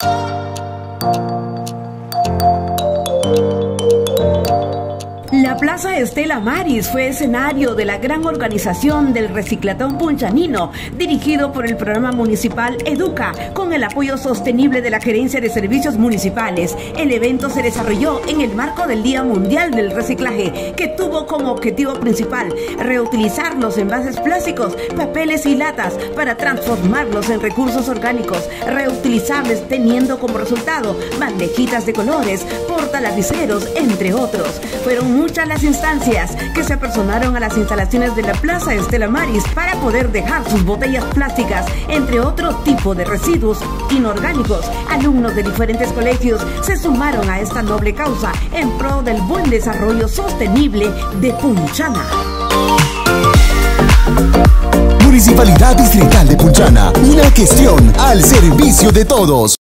La Plaza Estela Maris fue escenario de la gran organización del Reciclatón Punchanino, dirigido por el programa municipal Educa, con el apoyo sostenible de la Gerencia de Servicios Municipales. El evento se desarrolló en el marco del Día Mundial del Reciclaje, que tuvo como objetivo principal reutilizar los envases plásticos, papeles y latas para transformarlos en recursos orgánicos reutilizables, teniendo como resultado bandejitas de colores, portalapiceros, entre otros. Fueron muchas las instancias que se apersonaron a las instalaciones de la Plaza Estela Maris para poder dejar sus botellas plásticas, entre otro tipo de residuos inorgánicos. Alumnos de diferentes colegios se sumaron a esta noble causa en pro del buen desarrollo sostenible de Punchana. Municipalidad Distrital de Punchana, una gestión al servicio de todos.